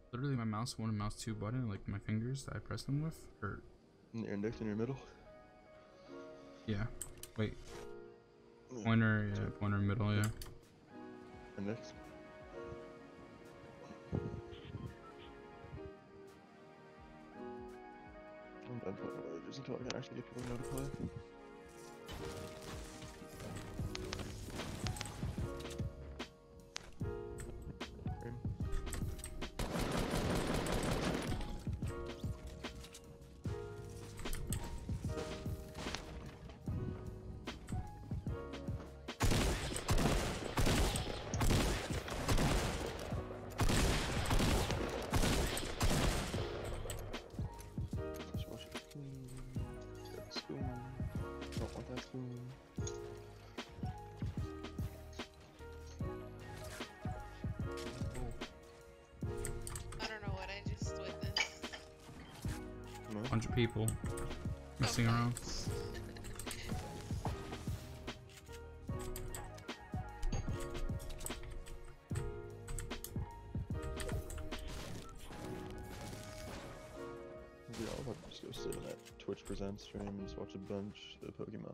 Literally, my mouse one and mouse two button, like my fingers that I press them with, hurt. In your index in your middle. Yeah. Wait. Yeah. Pointer, yeah, pointer middle, yeah. Index. I'm done playing Villagers until I can actually get people to know to play. Don't want that spoon. I don't know what I just witnessed. No. 100 people messing Okay. around. Yeah, I'll probably just go sit in that Twitch Presents stream and just watch a bunch of Pokemon.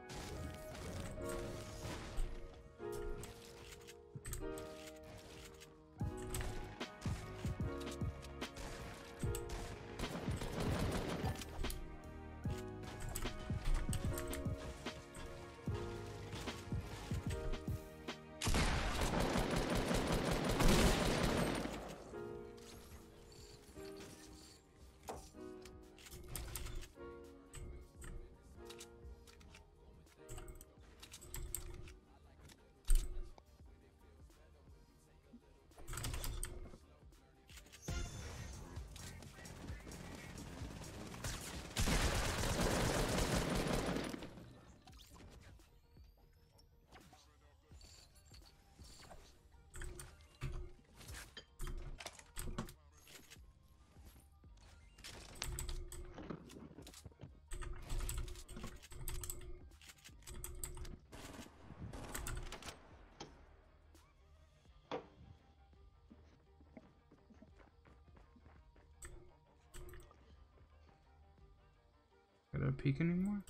Got a peek anymore?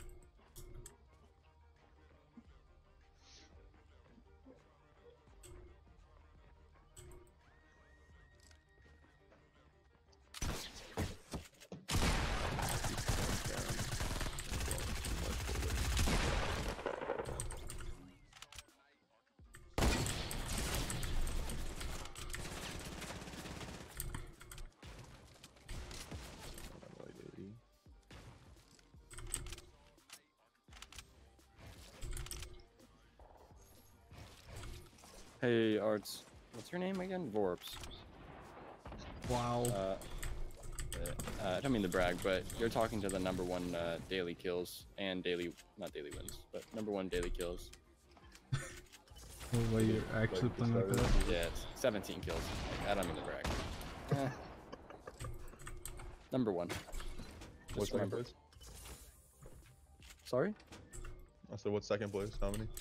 Hey, Arts. What's your name again? Vorps. Wow. I don't mean to brag, but you're talking to the #1 daily kills and not daily wins, but #1 daily kills. Oh, wait, you're actually playing like that? Yeah, it's 17 kills. I don't mean to brag. #1. What's Just second remember. place? Sorry? I said, what's second place? How many?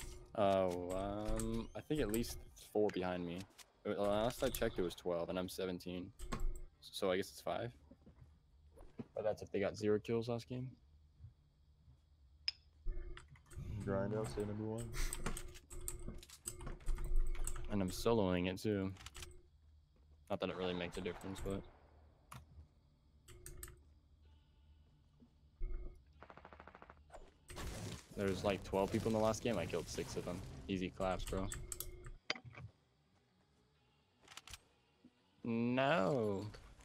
Oh, I think at least 4 behind me. Last I checked, it was 12, and I'm 17. So I guess it's 5. But that's if they got 0 kills last game. Grind out, stay #1. And I'm soloing it too. Not that it really makes a difference, but. There's like 12 people in the last game. I killed 6 of them. Easy claps, bro. No.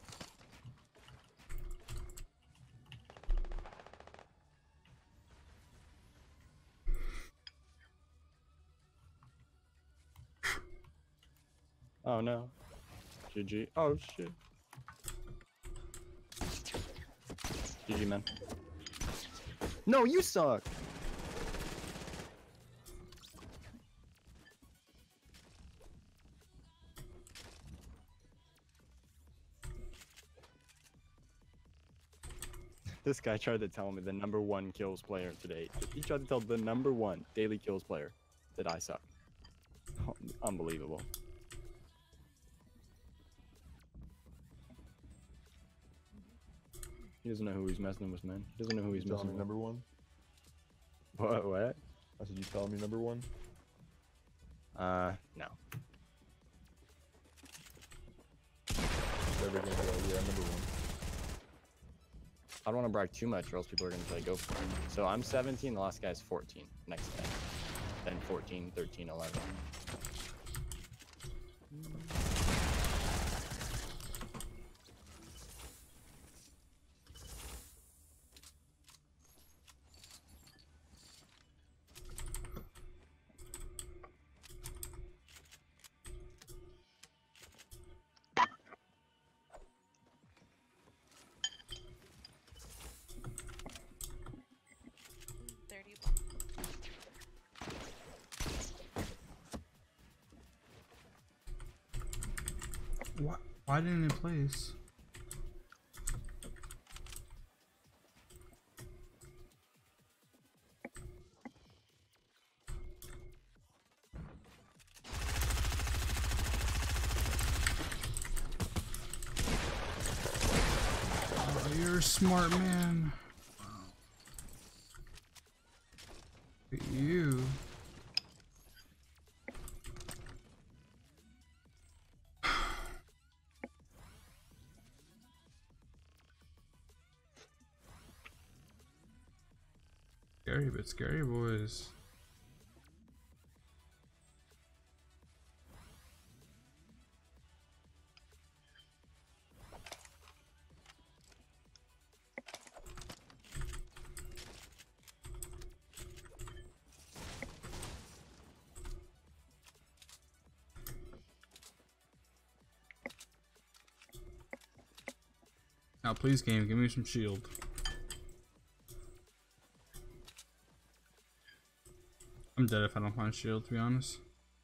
Oh no. GG. Oh shit. GG, man. No, you suck. This guy tried to tell me the #1 kills player today. He tried to tell the #1 daily kills player that I suck. Unbelievable. He doesn't know who he's messing with, man. He doesn't know who he's You telling messing me with. number one? What? I said, you telling me number one? No. Never gonna go, yeah, number one. I don't want to brag too much or else people are going to try to go for it. So I'm 17, the last guy's 14. Next guy. Then 14, 13, 11. What? Why didn't it place? Oh, you're a smart man. Look at you. Scary, but scary boys. Now, please, game, give me some shield. I'm dead if I don't find shield, to be honest.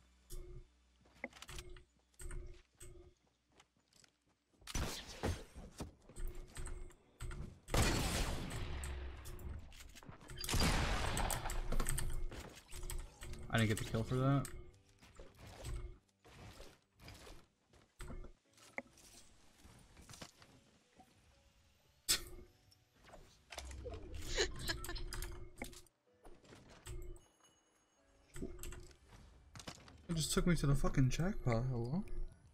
I didn't get the kill for that. It just took me to the fucking jackpot. Hello?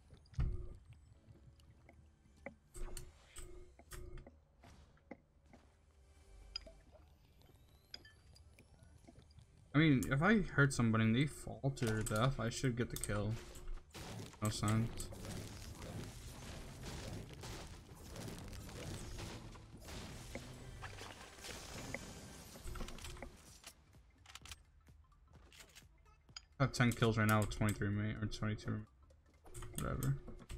I mean, if I hurt somebody and they fall to their death, I should get the kill. No sense. I have 10 kills right now with 23 mate or 22, whatever.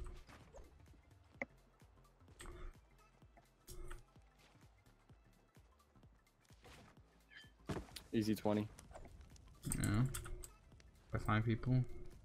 Easy 20. Yeah. If I find people.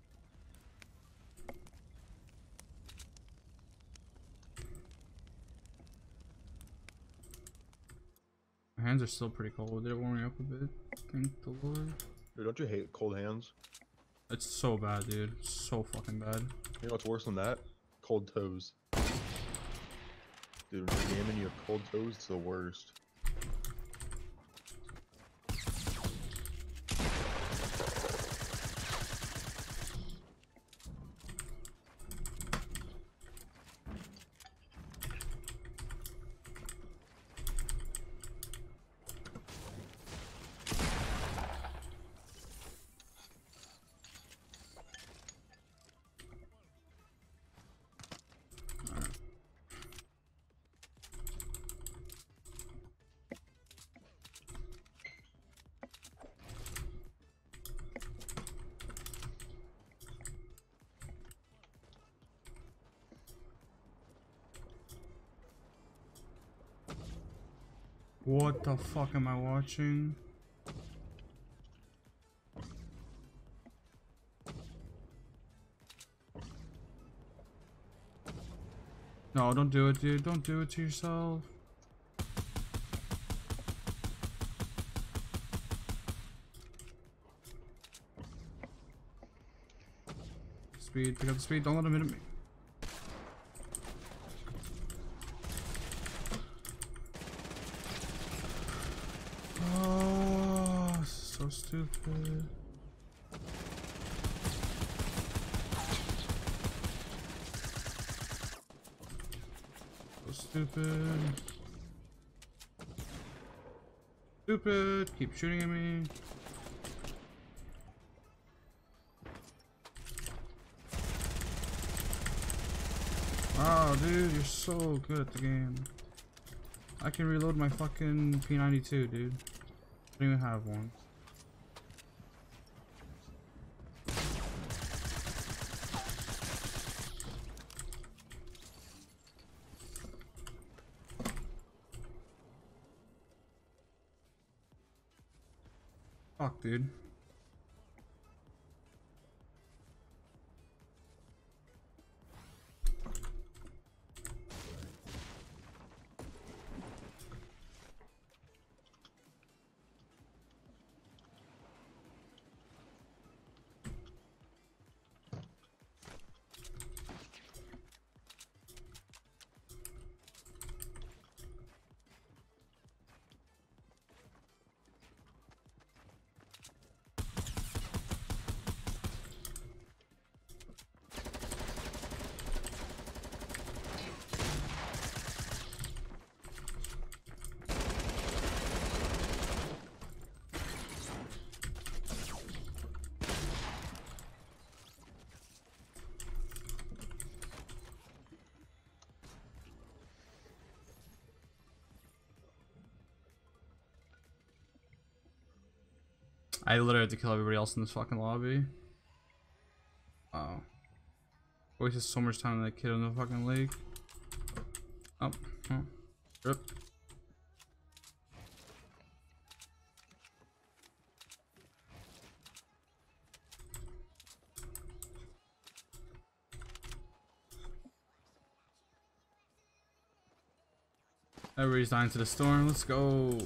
My hands are still pretty cold. Did it warm me up a bit? Thank the Lord. Dude, don't you hate cold hands? It's so bad, dude. It's so fucking bad. You know what's worse than that? Cold toes. Dude, when you're gaming, you have cold toes, it's the worst. What the fuck am I watching? No, don't do it, dude. Don't do it to yourself. Speed, pick up the speed. Don't let him hit me. So stupid. So stupid. Stupid. Keep shooting at me. Oh, dude, you're so good at the game. I can reload my fucking P92, dude. I don't even have one. Fuck, dude. I literally had to kill everybody else in this fucking lobby. Wow. Wasted so much time on that kid on the fucking lake. Oh, oh. Rip. Everybody's dying to the storm. Let's go.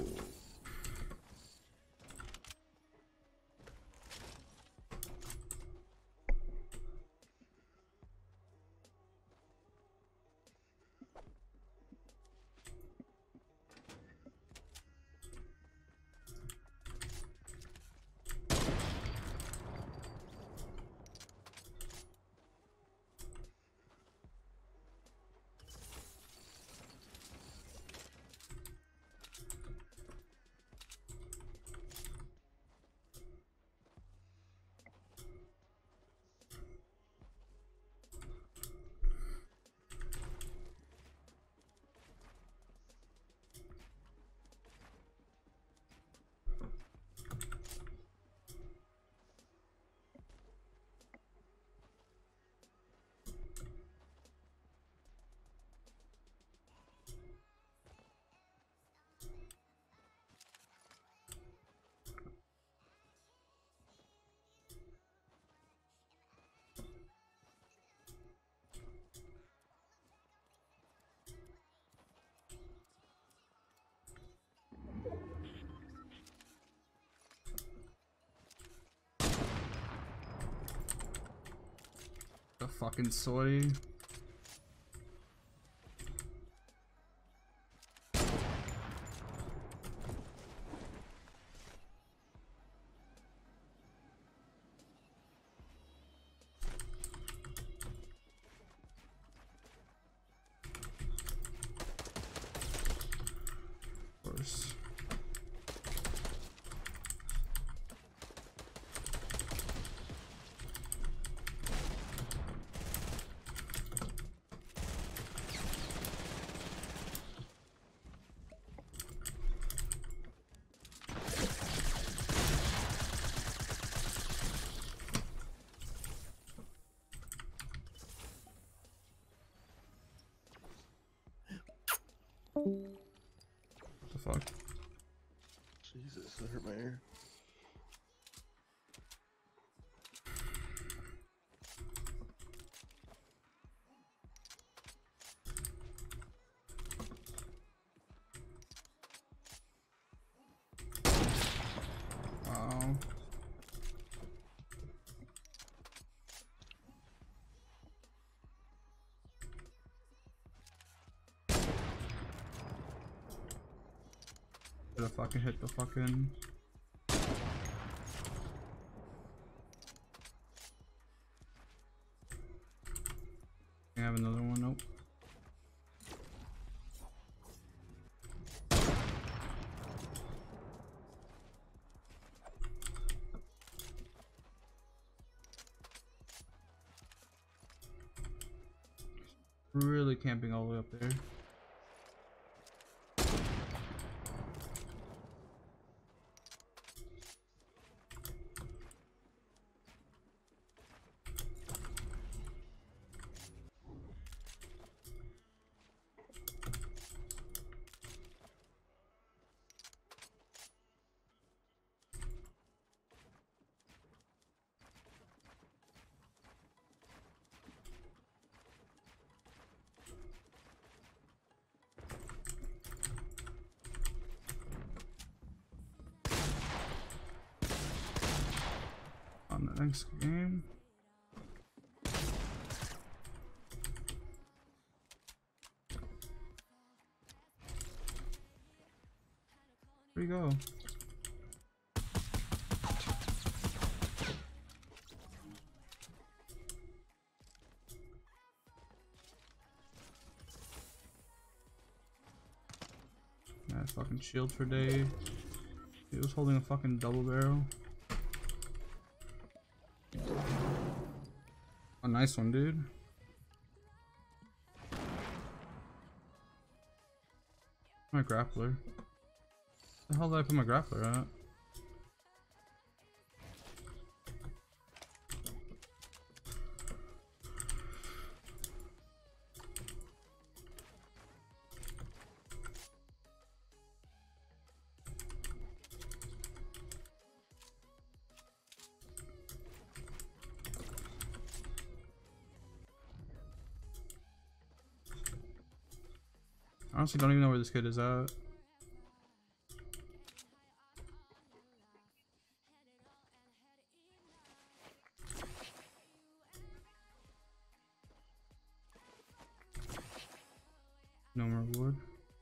The fucking soy. Of course. What the fuck? Jesus, that hurt my ear. Wow. Should have fucking hit the fucking I have another one. Nope. Really camping all the way up there. On the next game. Where'd he go? Yeah, fucking shield for Dave. He was holding a fucking double barrel. A nice one, dude. My grappler. The hell did I put my grappler at? I honestly don't even know where this kid is at. No more wood.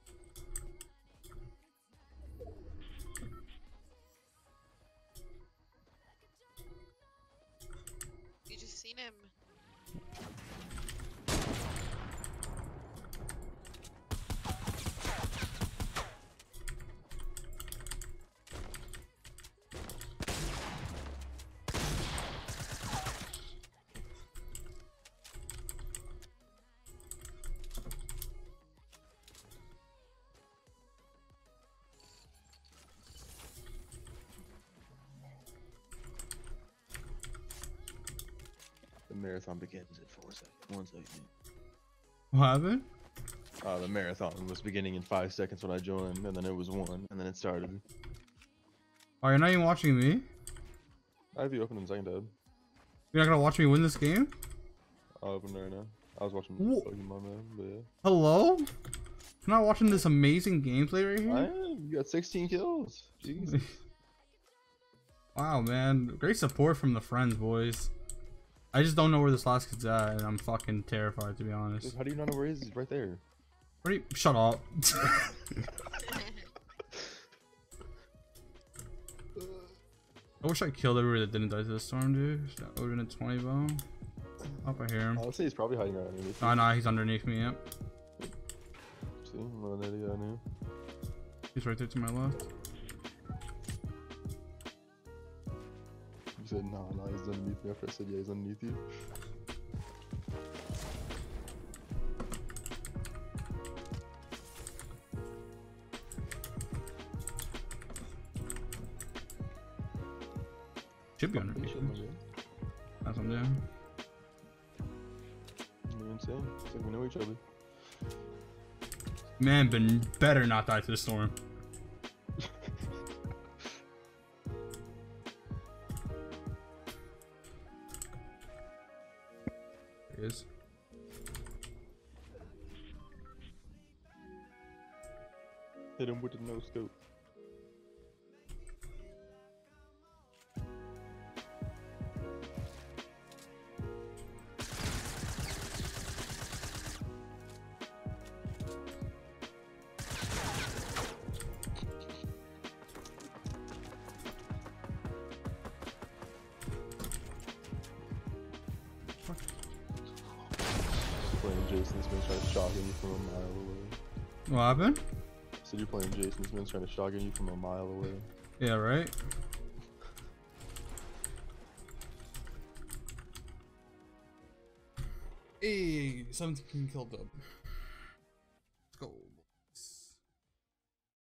You just seen him. The marathon begins in 4 seconds. 1 second. What happened? The marathon was beginning in 5 seconds when I joined, and then it was 1, and then it started. Oh, you're not even watching me? I have you open in second tab. You're not gonna watch me win this game? I'll open it right now. I was watching Pokemon man, but yeah. Hello? I'm not watching this amazing gameplay right here? I am. You got 16 kills. Jeez. Wow, man. Great support from the friends, boys. I just don't know where this last kid's at, and I'm fucking terrified, to be honest. How do you not know where he is? He's right there. Shut up. I wish I killed everybody that didn't die to the storm, dude. That would have been a 20 bone. Up, I hear him. I'll say he's probably hiding right underneath. Oh, no, he's underneath me, yep. See, what an idiot I knew. He's right there to my left. You said, nah, he's underneath me after I said, yeah, he's underneath you. Should be underneath me. That's what I'm doing. You're insane. It's like we know each other. Man, better not die to the storm. There he is. Hit him with the no scope. Jason Smith trying to shotgun you from a mile away. What happened? So you're playing Jason Smith trying to shotgun you from a mile away. Yeah, right? Hey, 17 kill dub.